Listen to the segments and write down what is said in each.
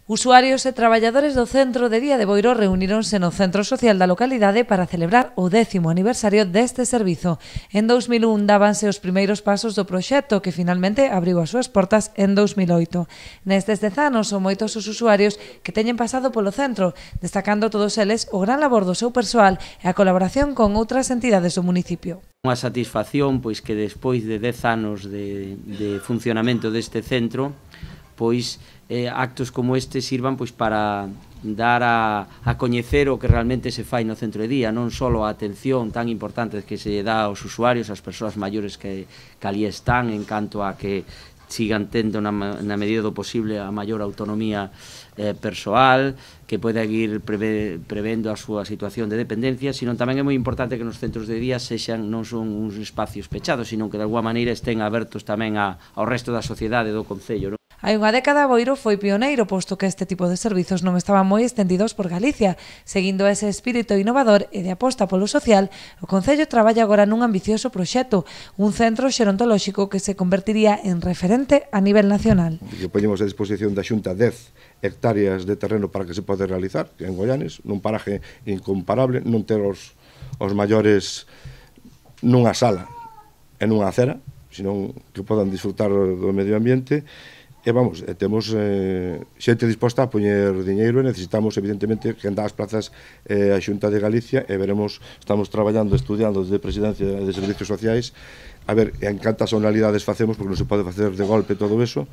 Usuarios e traballadores do Centro de Día de Boiro reuníronse no Centro Social da localidade para celebrar o 10º aniversario deste servizo. En 2001 dábanse os primeiros pasos do proxecto que finalmente abriu as súas portas en 2008. Nestes 10 anos son moitos os usuarios que teñen pasado polo centro, destacando todos eles o gran labor do seu persoal e a colaboración con outras entidades do municipio. Unha satisfacción pois que despois de 10 anos de funcionamento deste centro, pois actos como este sirvan pois para dar a coñecer o que realmente se fai no centro de día, non só a atención tan importante que se dá aos usuarios, ás persoas maiores que ali están, en canto a que sigan tendo na medida do posible a maior autonomía persoal, que poida ir prevendo a súa situación de dependencia, sino tamén é moi importante que nos centros de día non son uns espacios pechados, sino que de alguma maneira estén abertos tamén ao resto da sociedade do concello. Hai unha década Boiro foi pioneiro, posto que este tipo de servizos non estaban moi estendidos por Galicia. Seguindo ese espírito innovador e de aposta polo social, o Concello traballa agora nun ambicioso proxecto, un centro xerontolóxico que se convertiría en referente a nivel nacional. Que poñemos a disposición da Xunta 10 hectáreas de terreno para que se pode realizar en Goianes, nun paraje incomparable, non ter os maiores nunha sala e nunha acera, senón que podan disfrutar do medio ambiente. E vamos, temos xente disposta a poñer diñeiro e necesitamos evidentemente que as plazas a Xunta de Galicia e veremos, estamos traballando, estudiando desde Presidencia de Servicios Sociais a ver en cantas anualidades facemos, porque non se pode facer de golpe todo eso,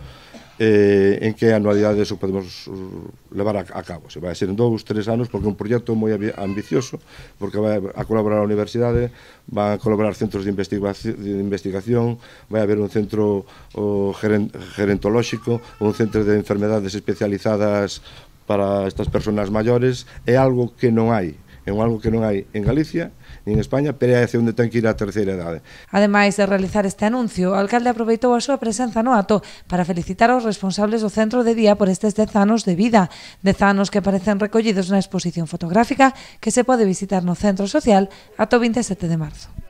en que anualidades o podemos levar a cabo. Se vai a ser en 2, 3 anos, porque é un proxecto moi ambicioso, porque vai a colaborar a universidade, van a colaborar centros de investigación, vai a haber un centro gerontolóxico, un centro de enfermedades especializadas para estas persoas maiores. É algo que non hai, en Galicia ni en España, pero é hacia onde ten que ir a terceira idade. Ademais de realizar este anuncio, o alcalde aproveitou a súa presenza no acto para felicitar aos responsables do centro de día por estes 10 anos de vida, 10 anos que aparecen recollidos na exposición fotográfica que se pode visitar no Centro Social ata o 27 de marzo.